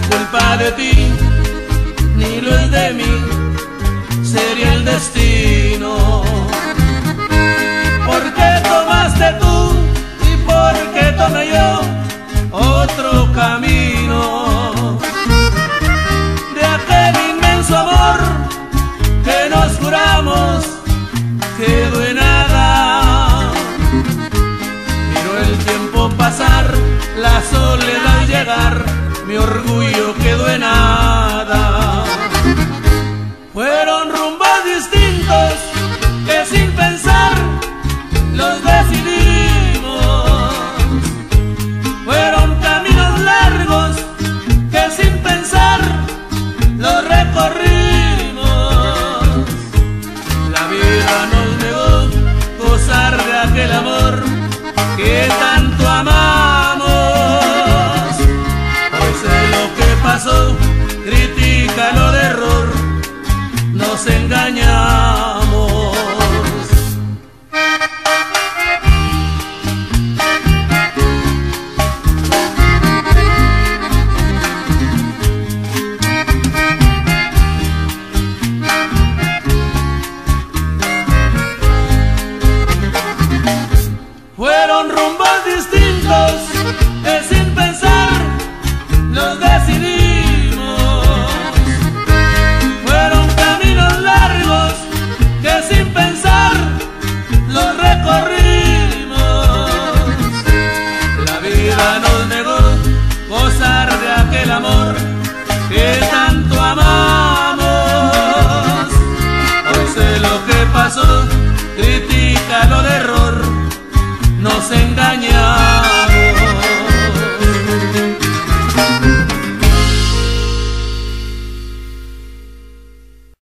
culpa de ti, ni lo es de mí, sería el destino. ¿Por qué tomaste tú y por qué tomé yo otro camino? De aquel inmenso amor que nos juramos quedó en nada. Miro el tiempo pasar, la soledad llegar, mi orgullo quedó en nada. Fueron rumbos distintos que sin pensar los decidimos. Fueron caminos largos que sin pensar los recorrimos. La vida nos negó gozar de aquel amor que tanto amamos. Hoy sé lo que pasó, critícalo de error, nos engañamos. Fueron rumbos distintos que sin pensar los decidimos. Fueron caminos largos que sin pensar los recorrimos. La vida nos negó gozar de aquel amor que tanto amamos. Hoy sé lo que pasó, critícalo de error, nos engaña.